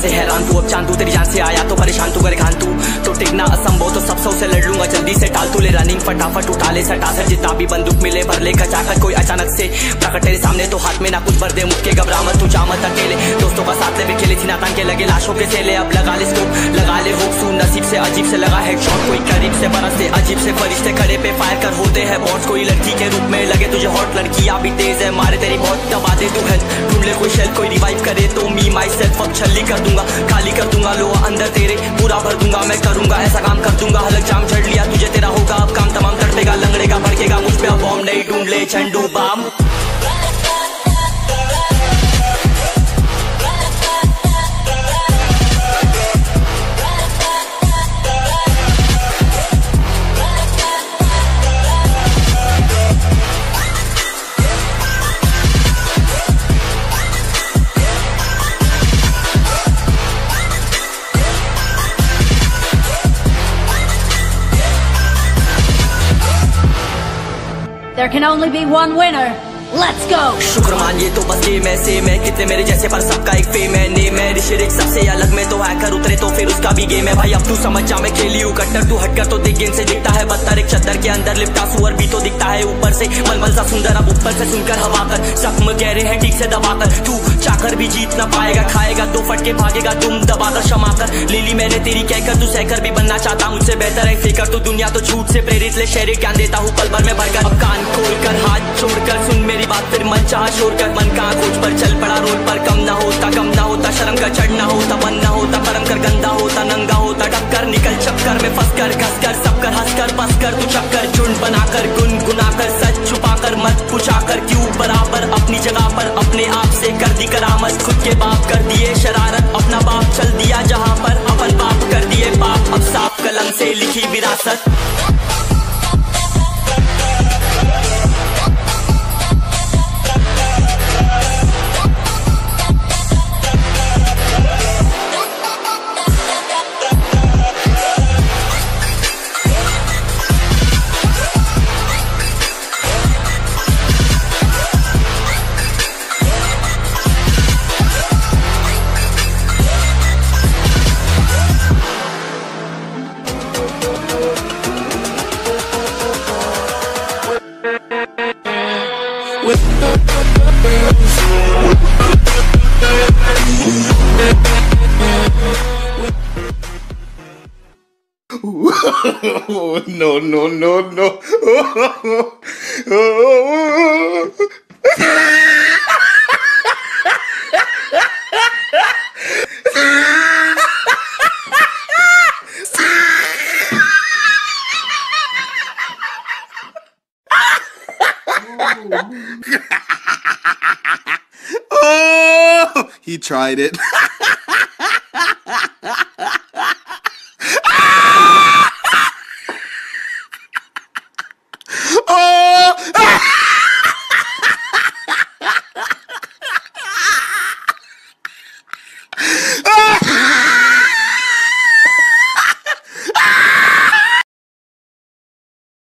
से हैरान तू, अब चांद तू तेरी जान से आया तो परेशान तू करे खान तू तो टिकना असंभव तो सब से लड़ लूंगा जल्दी से टाल तू ले रनिंग फटाफट उठा ले सटा सर जितना भी बंदूक मिले भर ले कचाकर कोई अचानक से प्रकट तेरे सामने तो हाथ में ना कुछ भर दे मुक्के घबरा मत तू जामत अकेले दोस्तों का साथ ले खेले थी नातान के लगे लाशों के सेले अब लगा ले स्कोप लगा ले हुक सू नसीब से अजीब से लगा हेडशॉट कोई करीब से बरसते अजीब से फरिश्ते खड़े पे फायर कर होते हैं बॉट्स कोई लड़की के रूप में लगे तुझे हॉट लड़कियां भी तेज है मारे तेरी बहुत दबा दे तू हेल्थ ढूंढ ले कोई शेल कोई रिवाइव करे तो मी माई सेल्फ अब छल्ली कर दूंगा खाली कर दूंगा लो अंदर तेरे पूरा भर दूंगा मैं करूंगा ऐसा काम कर दूंगा हलक जाम झड़ लिया तुझे तेरा होगा अब काम तमाम तड़पेगा लंगड़ेगा भड़केगा मुझ पे अब बॉम्ब नहीं ढूंढ ले Zandu Balm There can only be one winner. Let's go. शुक्र मानिए तो बस गेम ऐसे मैं कितने मेरे जैसे पर सबका एक फेम है नेम है ऋषिक सबसे अलग में तो हैकर उतरे तो फिर उसका भी गेम है भाई अब तू समझ जा मैं खेली हूँ कट्टर तू हटकर तो देख गेम से दिखता है बदतर एक चद्दर के अंदर लिपटा सुअर भी तो दिखता है ऊपर से मलमल सा सुंदर अब ऊपर से सुनकर हवा कर जख्म गहरे हैं ठीक से दबाकर तू चाकर भी जीत ना पाएगा खाएगा दो फटके भागेगा तुम दबाकर क्षमा कर ले ली मैंने तेरी कहकर तू सहकर भी बनना चाहता मुझसे बेहतर है फेकर तू दुनिया तो झूठ से प्रेरित ले शहर ज्ञान देता हूँ पल भर में भरकर अब कान खोल कर हाथ छोड़कर सुन मेरी बात फिर मन चाह शोर कर मन का खोज पर चल पड़ा रोड पर कम ना होता शर्म का चढ़ना होता मन ना होता परम कर गंदा होता नंगा होता टक्कर निकल चक्कर में फंस कर घस कर सब कर हंस कर बस कर तू चक्कर झुंड बनाकर गुनगुनाकर सच छुपाकर मत पूछाकर क्यों बराबर अपनी जगह पर अपने आप से कर दी करामत खुद के बाप कर दिए शरारत अपना बाप चल दिया जहाँ पर अपन बाप कर दिए बाप अब साफ कलम से लिखी विरासत No, no, no, no. Oh, he tried it.